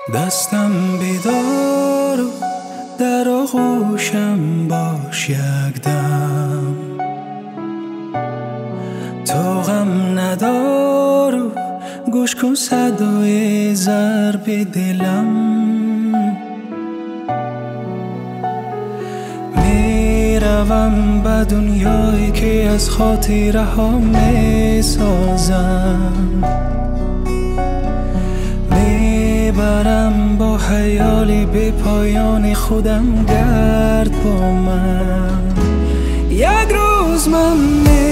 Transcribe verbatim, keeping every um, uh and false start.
دستم بیدار و در آغوشم باش یک دم، تو غم ندار و گوش کن صدای ضرب دلم. میروم به دنیایی که از خاطره ها میسازم، میبرم با خیالی به پایان خودم گرد با من. یک روز من می